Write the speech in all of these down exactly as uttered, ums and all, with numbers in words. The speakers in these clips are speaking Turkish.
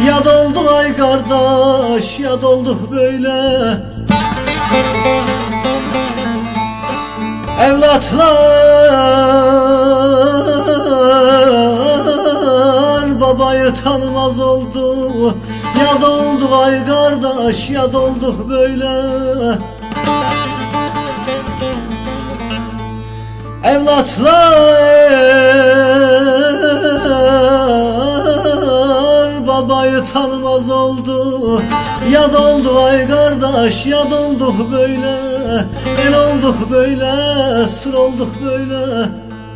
Yad olduk ay kardeş, yad olduk böyle. Evlatlar babayı tanımaz oldu. Yad olduk ay kardeş, yad olduk böyle. Evlatlar babayı tanımaz oldu. Yad oldu ay kardeş, yad olduk böyle. El olduk böyle, sır olduk böyle.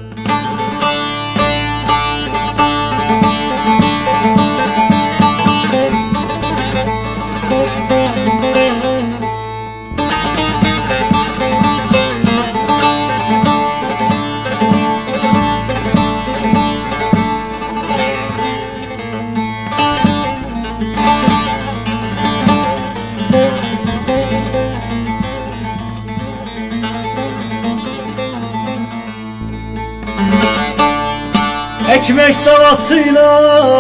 Ekmek davasıyla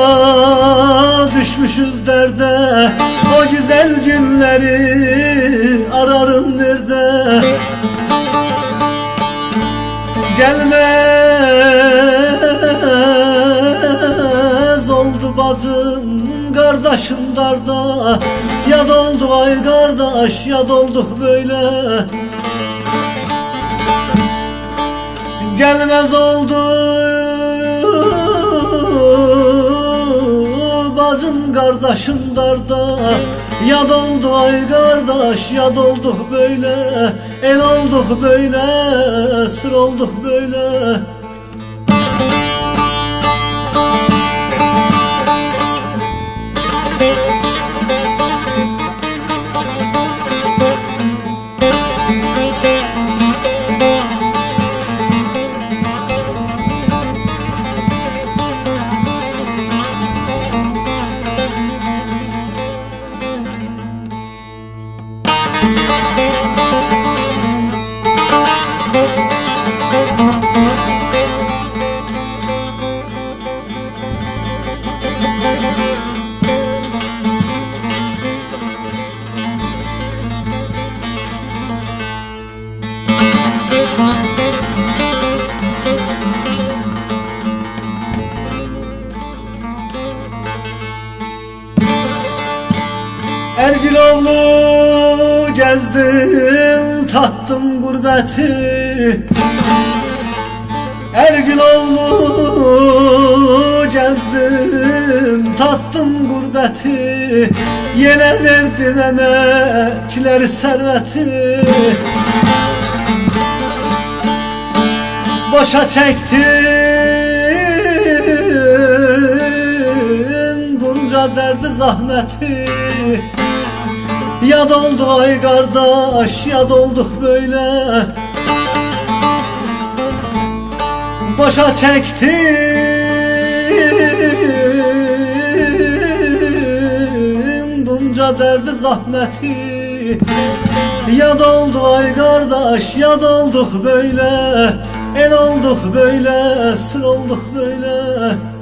düşmüşüz derde. O güzel günleri ararım nerede? Gelmez oldu bacım, kardeşim darda. Yad oldu ay kardeş, yad olduk böyle. Gelmez oldu bacım, kardeşim darda. Yad oldu ay kardeş, yad olduk böyle. El olduk böyle, sır olduk böyle. Ergiloğlu gezdim, tattım gurbeti. Ergiloğlu gezdim, tattım gurbeti. Yine verdim emekçileri serveti. Boşa çektim bunca derdi zahmeti. Yad oldu ay kardeş, yad olduk böyle. Boşa çektim bunca derdi zahmeti. Yad oldu ay kardeş, yad olduk böyle. El olduk böyle, sır olduk böyle.